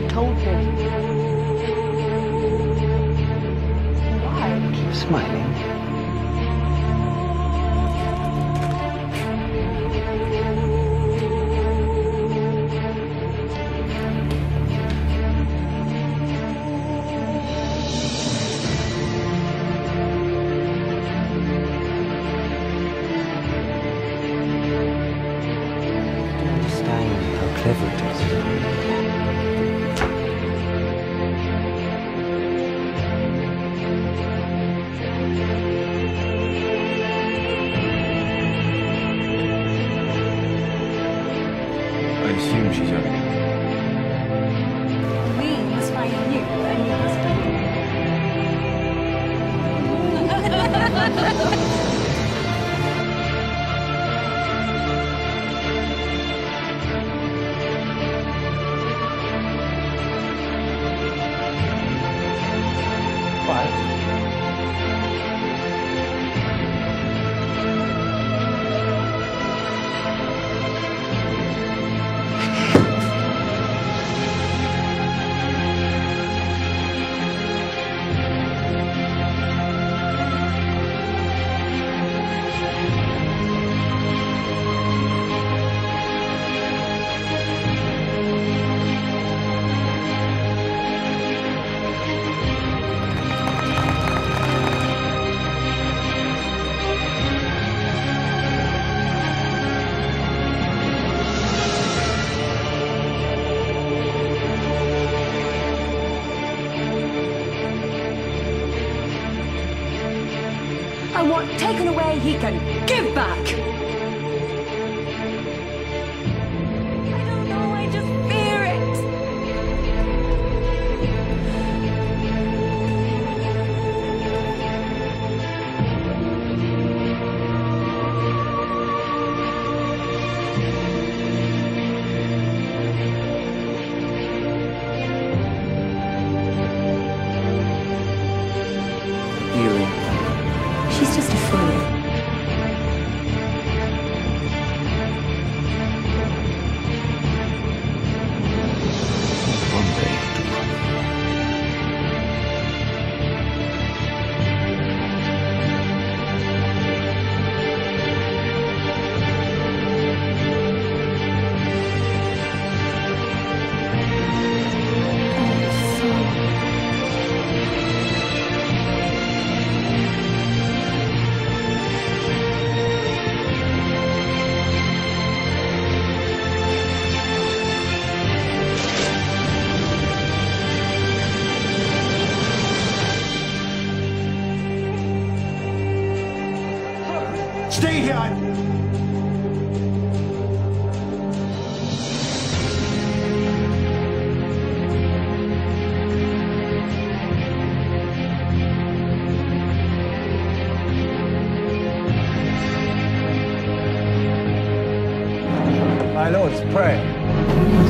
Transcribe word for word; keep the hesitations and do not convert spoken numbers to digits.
told me. Why? Keep smiling. Clever it is. I assume she's young. We must find you a new husband. And what taken away he can give back. I don't know, I just fear it. Earring. She's just a fool. One day. Stay here! My lords, pray.